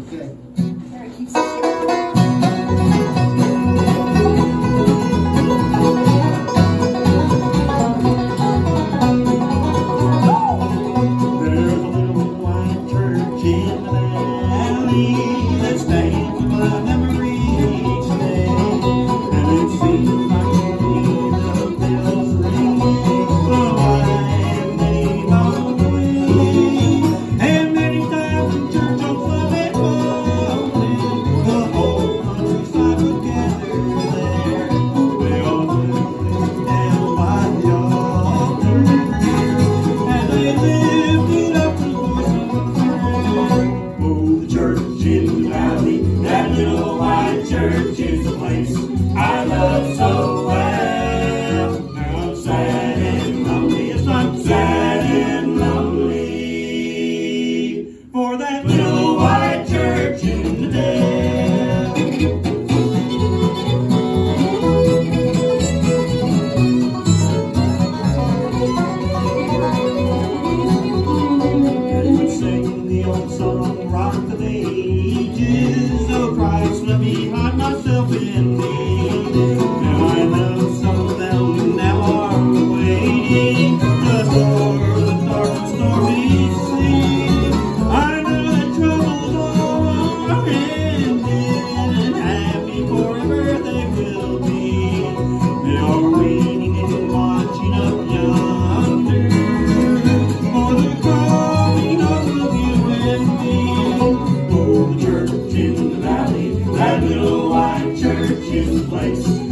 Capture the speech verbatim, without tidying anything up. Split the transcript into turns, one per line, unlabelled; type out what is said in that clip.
Good.
There, keep singing.
I love so well. Now I'm sad and lonely. Yes, I'm sad and lonely for that little white church in the dell. They would sing the old song, Rock of Ages. Oh, Christ, let me hide myself in thee. Now I know some of them now are waiting just for the dark and stormy sea. I know that troubles all are ended and happy forever they will be. They are waiting and watching up yonder for the coming of you and me. Oh, the church in the valley, that little white church is the place.